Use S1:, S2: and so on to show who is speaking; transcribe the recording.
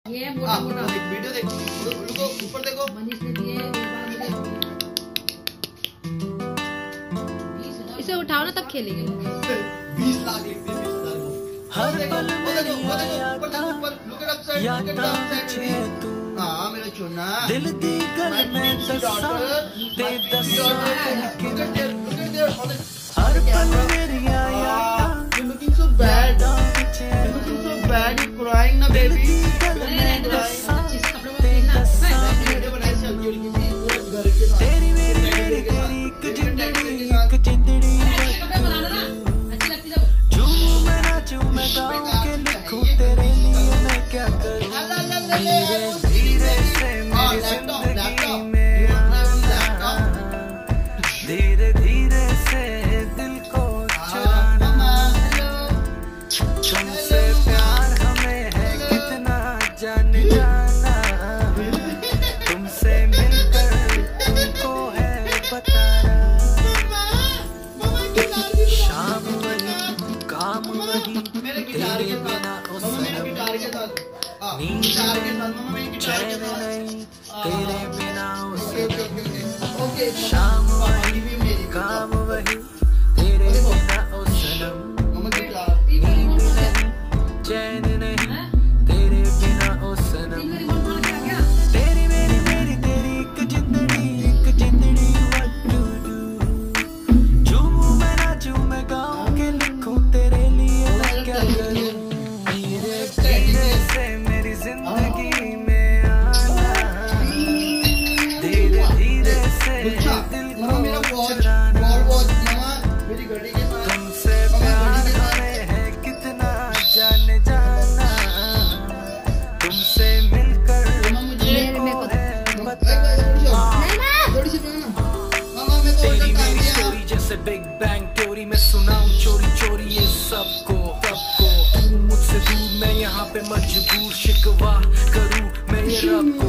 S1: ये मोटा मोटा
S2: देख वीडियो देख, रुको ऊपर देखो।
S1: मनीष ने दिए इसे उठाओ ना तब खेलेंगे।
S2: 20 लाख लिख दिए 20,000 को। हर पल वो देखो ऊपर look at upside, look at upside. हां मेरा चुना दिल दी गल में दसा ते दसा हर पल मेरी आया। You looking so bad. You looking so bad. You crying ना baby. तेरी मेरी तेरी तेरी एक जिंदड़ी झूमूं मैं नाचूं मैं गाऊं के लिखूं तेरे लिए मैं क्या करूं। धीरे धीरे से मेरी जिंदगी में आना, धीरे धीरे से दिल को चुराना। तुमसे प्यार हमें है कितना जान जाना, तुमसे मिलकर तुमको है बताना। शाम वही काम वही तेरे बिना उस नींद चैन नहीं तेरे बिना उस शाम वही काम वही तेरे बिना उस नींद नहीं चैन नहीं तेरे बिना उस सनम। तेरी मेरी मेरी तेरी एक जिंदड़ी what to do। झूमूं मैं नाचूं मैं गाऊं के लिखूं तेरे लिए मैं क्या करूं। धीरे धीरे से मेरी जिंदगी में आना, धीरे धीरे से दिल को चुराना। तुमसे प्यार हमें है कितना जान जाना, तुमसे मिलकर तुमको है बताना। तेरी मेरी स्टोरी जैसे बिग बैंग थ्योरी में सुनाऊं चोरी चोरी ये सबको सबको। तू मुझसे दूर मैं यहाँ पे मजबूर शिकवा करूं मैं ये रब को।